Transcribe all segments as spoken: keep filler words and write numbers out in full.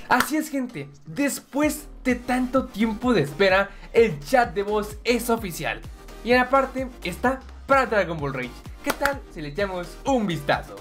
Así es, gente, después de tanto tiempo de espera, el chat de voz es oficial. Y en la parte está para Dragon Ball Rage. ¿Qué tal si le echamos un vistazo?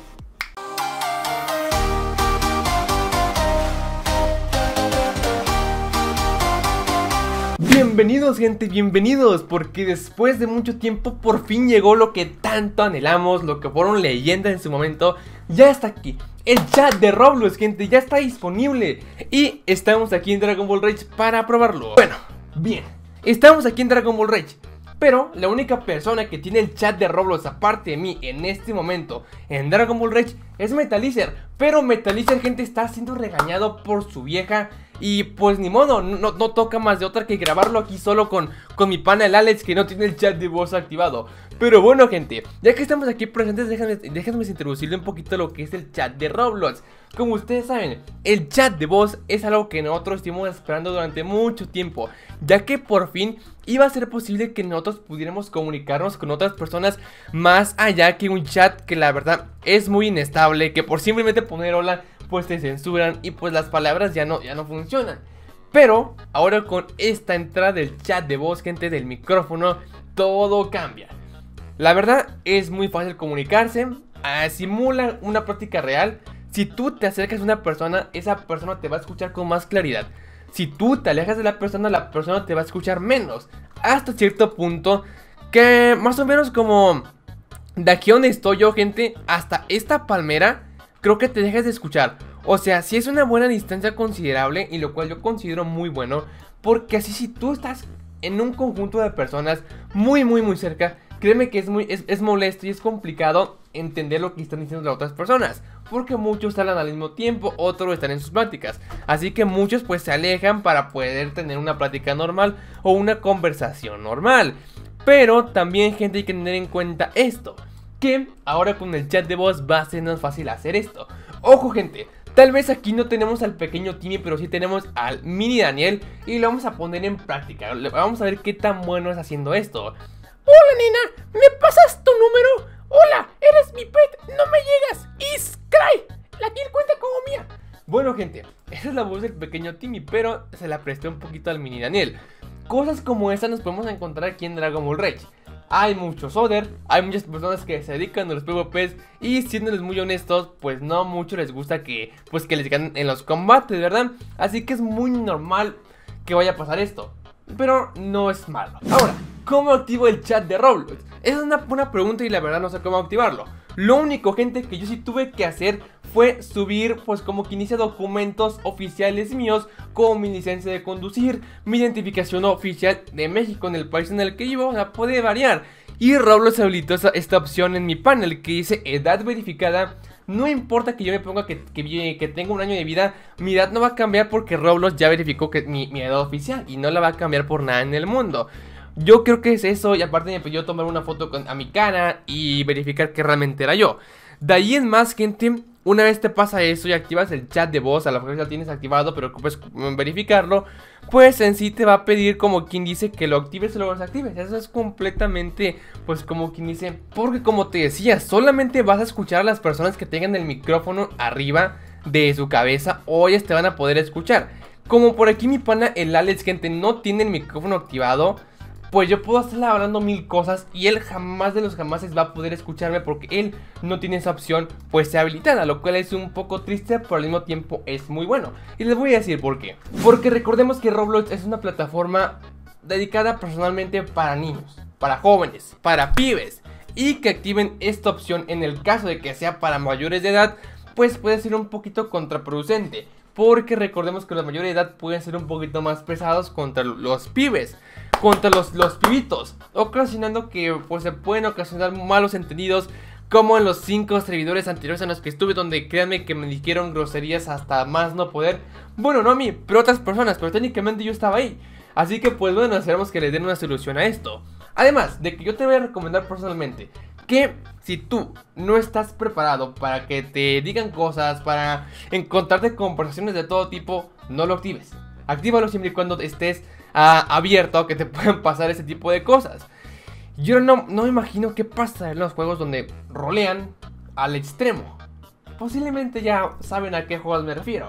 Bienvenidos, gente, bienvenidos, porque después de mucho tiempo por fin llegó lo que tanto anhelamos, lo que fueron leyendas en su momento. Ya está aquí, el chat de Roblox, gente, ya está disponible. Y estamos aquí en Dragon Ball Rage para probarlo. Bueno, bien, estamos aquí en Dragon Ball Rage, pero la única persona que tiene el chat de Roblox aparte de mí en este momento en Dragon Ball Rage es Metalizer. Pero Metalizer, gente, está siendo regañado por su vieja. Y pues ni modo, no, no toca más de otra que grabarlo aquí solo con, con mi pana el Alex, que no tiene el chat de voz activado. Pero bueno, gente, ya que estamos aquí presentes, déjenme, déjenme introducirle un poquito lo que es el chat de Roblox. Como ustedes saben, el chat de voz es algo que nosotros estuvimos esperando durante mucho tiempo, ya que por fin iba a ser posible que nosotros pudiéramos comunicarnos con otras personas más allá que un chat que la verdad es muy inestable, que por simplemente poner hola pues te censuran y pues las palabras ya no, ya no funcionan. Pero ahora con esta entrada del chat de voz, gente, del micrófono, todo cambia. La verdad es muy fácil comunicarse, uh, simula una práctica real. Si tú te acercas a una persona, esa persona te va a escuchar con más claridad. Si tú te alejas de la persona, la persona te va a escuchar menos. Hasta cierto punto que más o menos como de aquí donde estoy yo, gente, hasta esta palmera creo que te dejas de escuchar. O sea, sí es una buena distancia considerable, y lo cual yo considero muy bueno, porque así si tú estás en un conjunto de personas muy muy muy cerca, créeme que es muy es, es molesto y es complicado entender lo que están diciendo las otras personas, porque muchos hablan al mismo tiempo, otros están en sus pláticas. Así que muchos pues se alejan para poder tener una plática normal o una conversación normal. Pero también, gente, hay que tener en cuenta esto, que ahora con el chat de voz va a ser más fácil hacer esto. Ojo, gente, tal vez aquí no tenemos al pequeño Timmy, pero sí tenemos al mini Daniel, y lo vamos a poner en práctica. Vamos a ver qué tan bueno es haciendo esto. Hola, nena, ¿me pasas tu número? Hola, eres mi pet, no me llegas. Is cry, la kill cuenta como mía. Bueno, gente, esa es la voz del pequeño Timmy, pero se la presté un poquito al mini Daniel. Cosas como esta nos podemos encontrar aquí en Dragon Ball Rage. Hay muchos Other, hay muchas personas que se dedican a los P V Ps, y siéndoles muy honestos, pues no mucho les gusta que, pues que les ganen en los combates, ¿verdad? Así que es muy normal que vaya a pasar esto, pero no es malo. Ahora, ¿cómo activo el chat de Roblox? Esa es una buena pregunta y la verdad no sé cómo activarlo. Lo único, gente, que yo sí tuve que hacer fue subir, pues como que inicia documentos oficiales míos, como mi licencia de conducir, mi identificación oficial de México en el país en el que vivo. O sea, puede variar. Y Roblox habilitó esta, esta opción en mi panel que dice edad verificada. No importa que yo me ponga que, que, que tenga un año de vida, mi edad no va a cambiar porque Roblox ya verificó que mi, mi edad oficial, y no la va a cambiar por nada en el mundo. Yo creo que es eso, y aparte me pidió tomar una foto con, a mi cara y verificar que realmente era yo. De ahí en más, gente, una vez te pasa eso y activas el chat de voz, a lo mejor ya lo tienes activado pero puedes verificarlo, pues en sí te va a pedir como quien dice que lo actives o lo desactives. Eso es completamente, pues como quien dice, porque como te decía, solamente vas a escuchar a las personas que tengan el micrófono arriba de su cabeza, o ellas te van a poder escuchar. Como por aquí mi pana el Alex, gente, no tiene el micrófono activado, pues yo puedo estarle hablando mil cosas y él jamás de los jamases va a poder escucharme porque él no tiene esa opción pues habilitada, lo cual es un poco triste, pero al mismo tiempo es muy bueno. Y les voy a decir por qué. Porque recordemos que Roblox es una plataforma dedicada personalmente para niños, para jóvenes, para pibes, y que activen esta opción en el caso de que sea para mayores de edad, pues puede ser un poquito contraproducente. Porque recordemos que los mayores de edad pueden ser un poquito más pesados contra los pibes, contra los, los pibitos, ocasionando que pues se pueden ocasionar malos entendidos, como en los cinco servidores anteriores en los que estuve, donde créanme que me dijeron groserías hasta más no poder. Bueno, no a mí, pero a otras personas, pero técnicamente yo estaba ahí. Así que pues bueno, esperamos que les den una solución a esto. Además de que yo te voy a recomendar personalmente que si tú no estás preparado para que te digan cosas, para encontrarte conversaciones de todo tipo, no lo actives. Actívalo siempre y cuando estés uh, abierto a que te puedan pasar ese tipo de cosas. Yo no, no me imagino qué pasa en los juegos donde rolean al extremo. Posiblemente ya saben a qué juegos me refiero.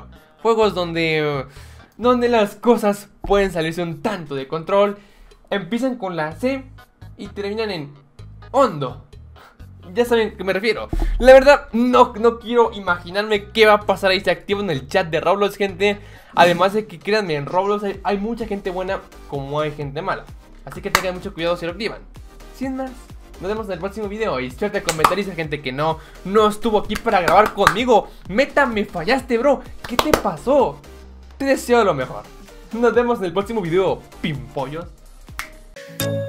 juegos donde, donde las cosas pueden salirse un tanto de control. Empiezan con la C y terminan en hondo. Ya saben a qué me refiero. La verdad, no, no quiero imaginarme qué va a pasar ahí. Se activan el chat de Roblox, gente. Además de que, créanme, en Roblox hay, hay mucha gente buena como hay gente mala. Así que tengan mucho cuidado si lo activan. Sin más, nos vemos en el próximo video. Y suerte de comentarios a gente que no, no estuvo aquí para grabar conmigo. Meta, me fallaste, bro. ¿Qué te pasó? Te deseo lo mejor. Nos vemos en el próximo video, pimpollos.